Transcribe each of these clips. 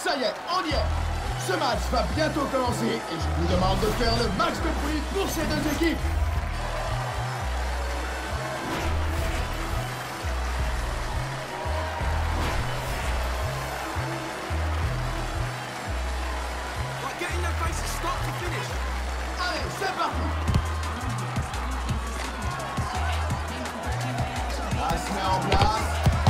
Ça y est, on y est. Ce match va bientôt commencer et je vous demande de faire le max de bruit pour ces deux équipes. Allez, c'est parti. Ça se met en place.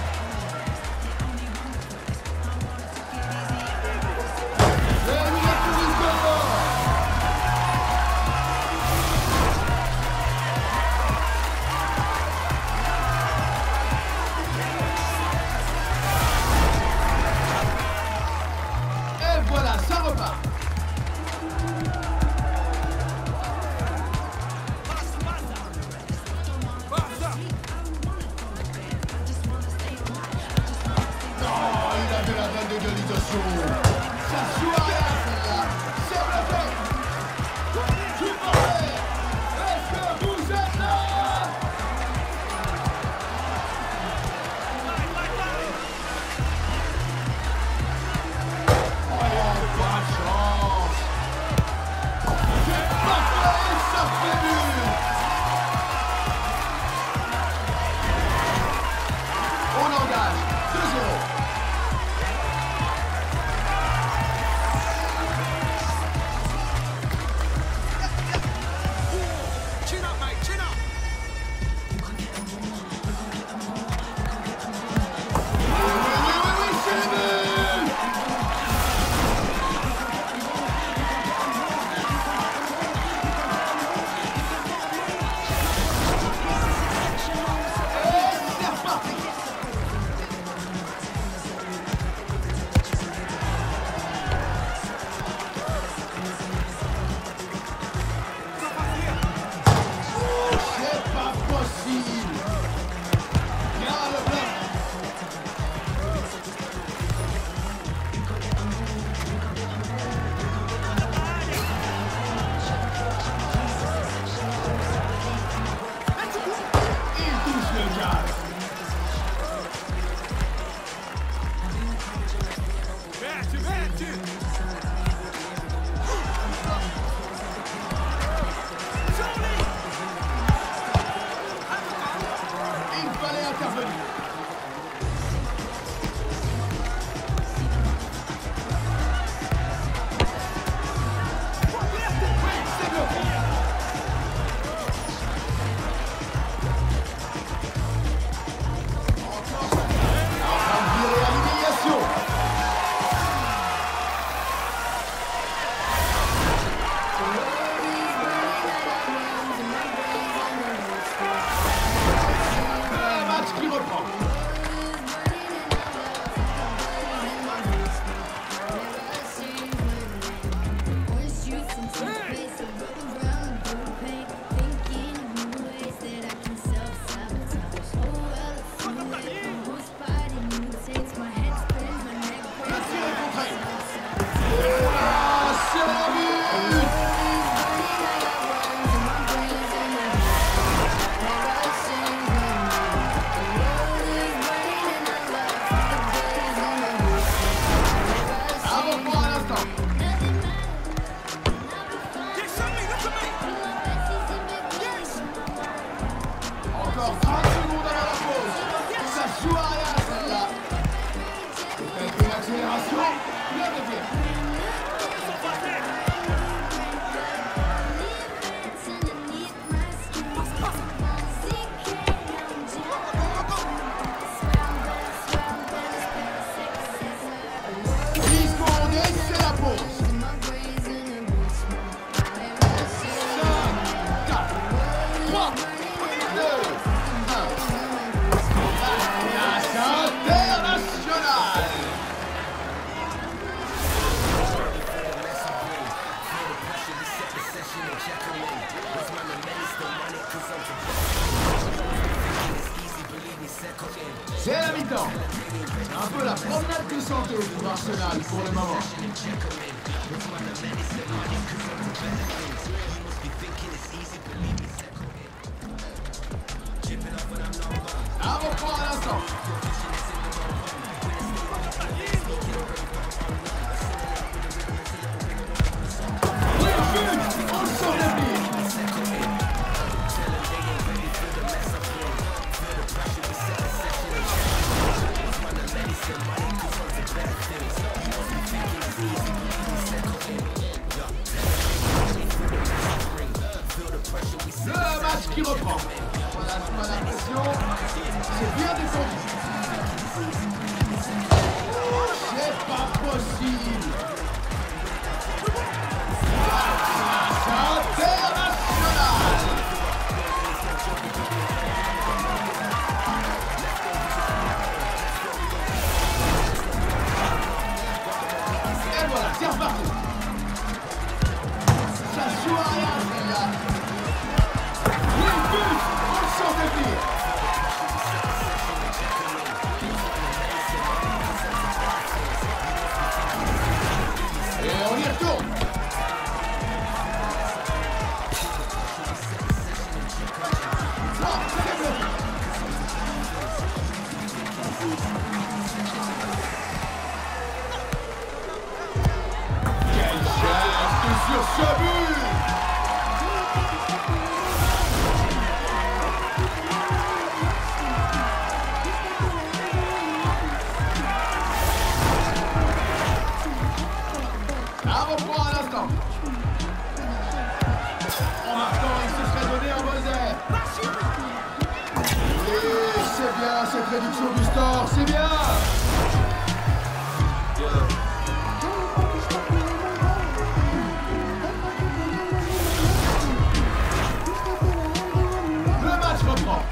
C'est la mi-temps. Un peu la promenade de santé pour Arsenal pour le moment. À reprendre à l'instant. impossible. C'est international. Et voilà, c'est reparti. Ça joue à rien, celle-là. Les buts, on le sent venir. Et on y retourne. Ah, c'est bloqué. Quel geste sur ce but! Un reprend à l'instant. En marquant, il se serait donné un Moser. Et c'est bien cette réduction du score, c'est bien. Le match reprend.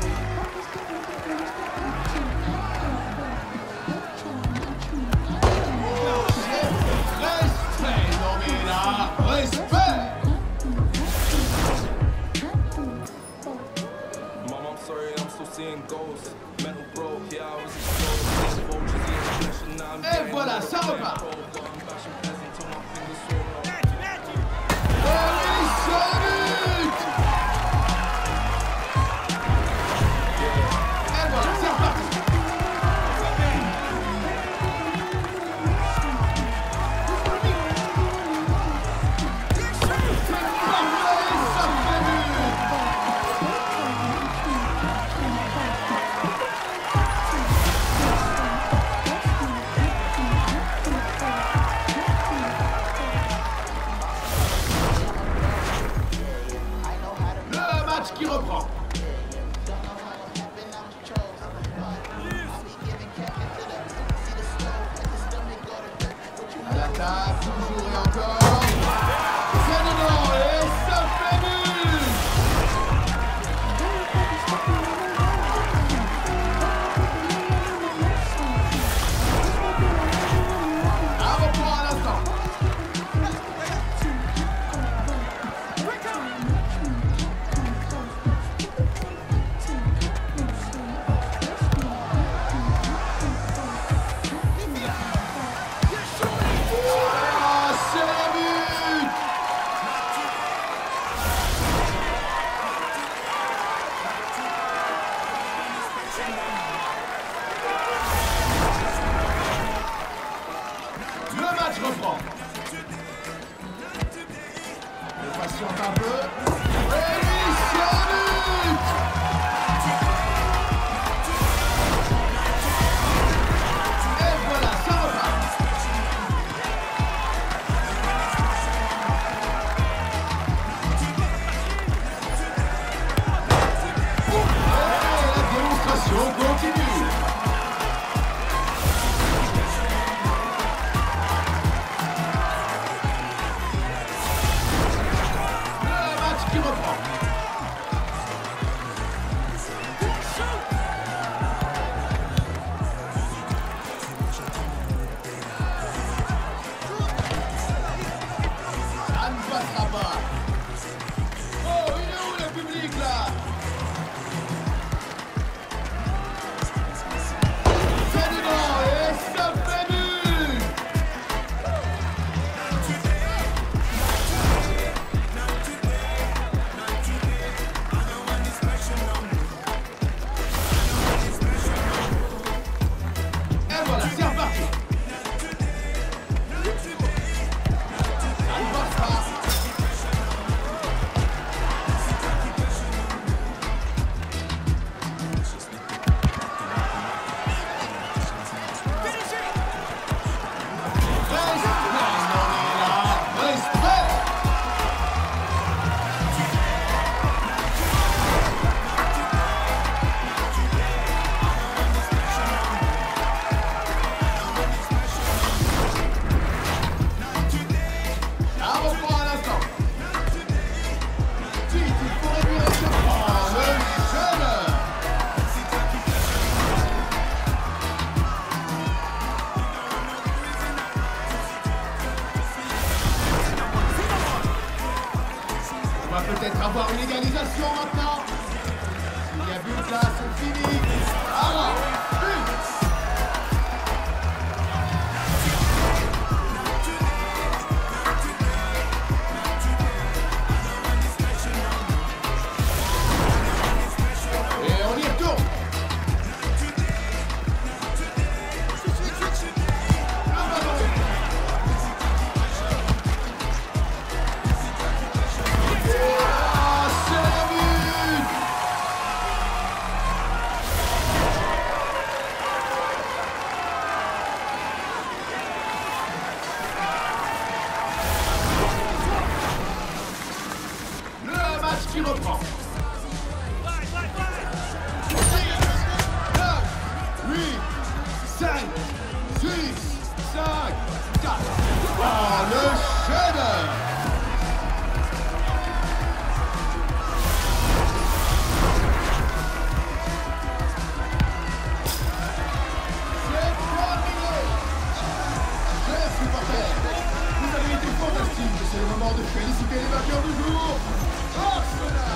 Respect, Normina, respect. Mom, I'm sorry, I'm still seeing ghosts. Mental broke, yeah, I was exposed. Vultures eating flesh and now I'm Et getting voilà, old. ça repart. Cold, but I'm bashing peasant till my fingers swell up. Et ce but. Et voilà, c'est reparti. C'est parfait, ça fait but. Le match qui reprend. À l'attaque, toujours et encore. C'est dedans et ça fait but. Un reprend à l'instant. Ah, c'est le but. Le match reprend. On patiente un peu. Et oui, c'est un but. Et voilà, ça repart. Et la démonstration continue. Le match qui reprend. On va peut-être avoir une égalisation maintenant. S'il y a but là, c'est fini. Alors, but. Et on y retourne. Qui reprend. 6, 9, 8, 5, 6, 5, 4. Oh, le chef-d'œuvre! C'est terminé! Chers supporters, vous avez été fantastiques. C'est le moment de féliciter les vainqueurs du jour.